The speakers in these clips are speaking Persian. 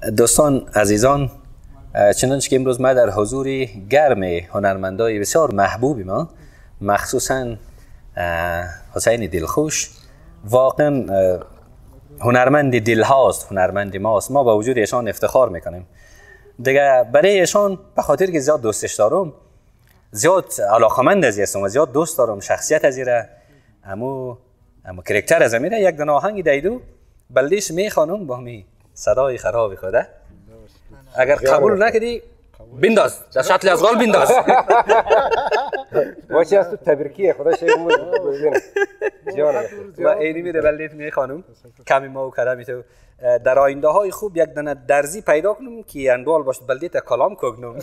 دوستان عزیزان، چنانچه که امروز ما در حضور گرم هنرمندای بسیار محبوب ما، مخصوصا حسین دلخوش، واقعا هنرمند دل هاست، هنرمند ماست. ما با وجود ایشان افتخار میکنیم دیگه. برای ایشان به خاطر که زیاد دوستش دارم، زیاد علاقمند از هستم و زیاد دوست دارم، شخصیت از ایره، امو کرکتر از امیره، یک دونه آهنگ دیدو بلدیش میخوانم با همی صدای خراب خوده. اگر قبول نکردی بنداز، در شتل از غال بنداز. واچی از تو تبریکیه خدا شاید بزنه جانم. و اینی میره بلدیت میخوانم کمی ما و کرمی تو. در آینده های خوب یک دونه درزی پیدا کنم که اندوال باشه بلدیت کلام کگنم.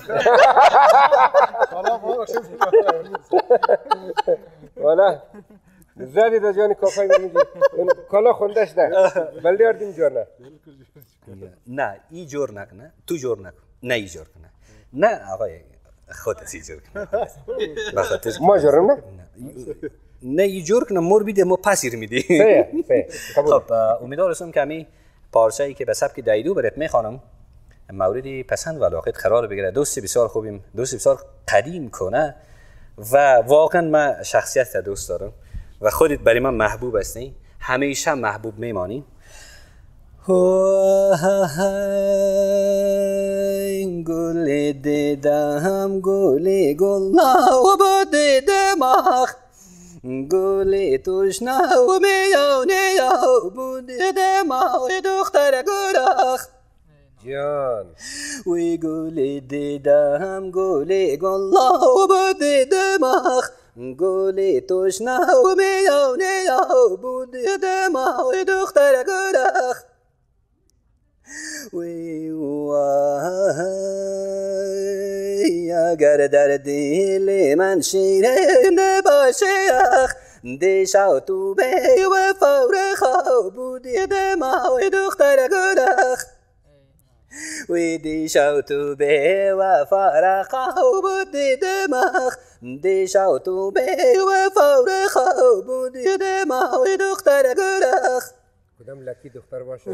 والا زدی در جانی کافای میگی کلا خوندش ده بلدی اردیم جور نه. نه ای جور نکنه، تو جور نکن، نه ای جور کنه، نه آقای خودت ای جور کنه. ما جورم نه؟ نه ای جور کنه مور بیده ما پسیر میدی. خب امیدوار هستم که همی پارچه‌ای که به سبک دایدو برات میخوانم موردی پسند و علاقت قرار بگیره. دوست بسیار خوبیم، دوست بسیار قدیم کنه و واقعا من شخصیت دوست دارم و خودت برای من محبوب هستی، همیشه محبوب میمانی. گل دیدم گل گلناو با دیدم آخ، گل تشنه میانه یا بودیدم آخ دختر گراخ جان. وی گل دیدم گل گلناو با دیدم آخ، گل تشنه میانه یا بودیدم آخ دختر گراخ. وی وای اگر در دل من شیرین باشه اخ، دیشا تو به وفا خواب بودیدم آی دختر گراخ. وی دیشا تو به وفا خواب بودیدم اخ، دیشا تو به وفا خواب بودیدم آی دختر گراخ. کدام لکی دختر باشه؟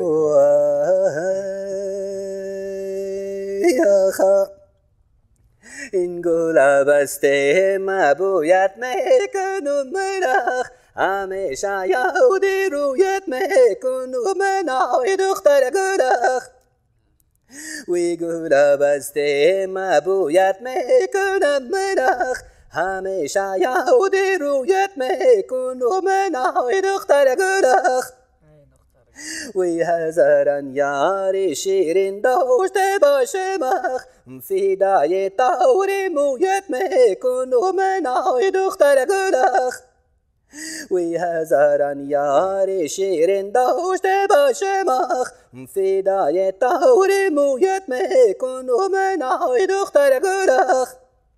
این گل بسته مبویت میکنم منخ، همیشه یادی رویت میکنم من آی دختر گراخ. وی گل بسته مبویت میکنم منخ، همیشه یادی رویت میکنم من آی دختر گراخ. وی هزاران یاری شیرین داشته باشه مخ، فدای تاوری مویت میکنم من آی دختر گراخ. وی هزاران یاری شیرین داشته باشه مخ، فدای تاوری مویت میکنم من آی دختر گراخ.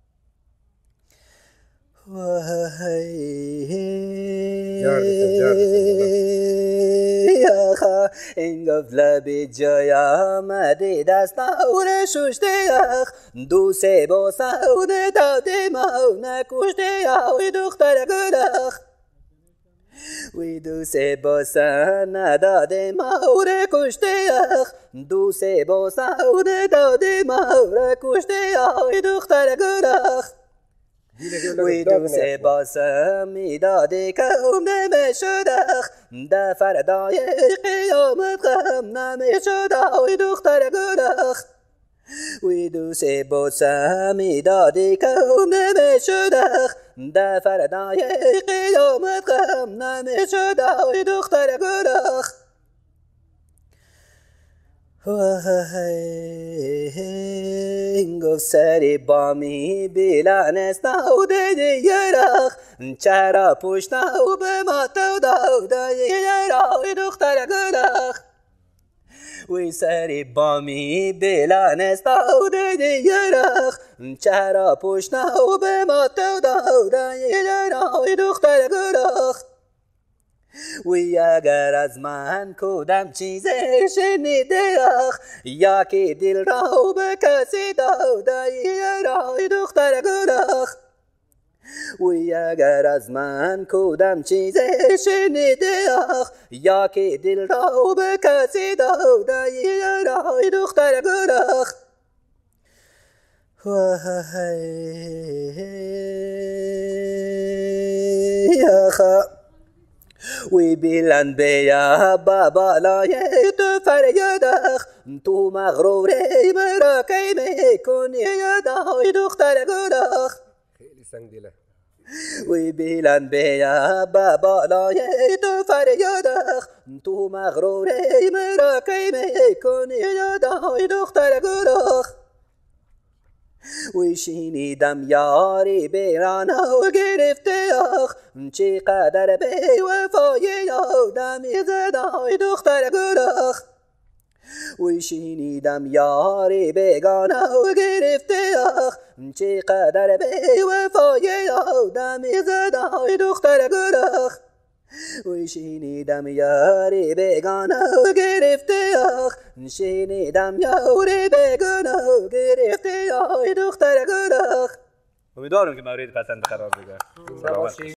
این گفت لبی جای آمده دست نور ششته اخ، دو سه با سعود داده ما نکشته آی دختر گراخ. وی دو سه با سعود نداده ما کشته اخ، دو سه با سعود داده ما کشته آی دختر گراخ. وی دوست باسم میدادی که نمیشد اخ، در فردای قیامت غم نمیشد آی دختر گراخ. وی دوست باسم میدادی که نمیشد اخ، در فردای قیامت غم نمیشد آی دختر گراخ. گفت سری بامی بیلانست نو دیگه رخ، چرا پشت نو به ما تو دیگه رای دختر گراخ. وی سری بامی بیلانست نو دیگه رخ، چرا پشت نو به ما تو دیگه رای دختر گراخ. وی اگر از من کدام چیز شنیده اخ، یا که دل را به کسی داده رای دختر گراخ. وی اگر از من کدام چیزی شنیده آخ یا که دل را به کسی داده ای دختر گراخ وی بیلند بیا بالای تو فریادخ تو مغروری مرا کی میکنی دای دختر گراخ خیلی سنگدله وی بیلند بیا بالای تو فریادخ تو مغروری مرا کی میکنی دای دختر گراخ وی شنیدم یاری بیرانو گرفته آخ چقدر بی وفای آدمی زدای دختر گراخ وی شنیدم یاری بیگانو گرفته آخ چقدر بی وفای آدمی زدای دختر گراخ وی شنیدم یاری بیگانه گرفته آخ شنیدم یاری بیگانه گرفته آی دختر گراخ. امیدوارم که مورد پسند قرار بگیره.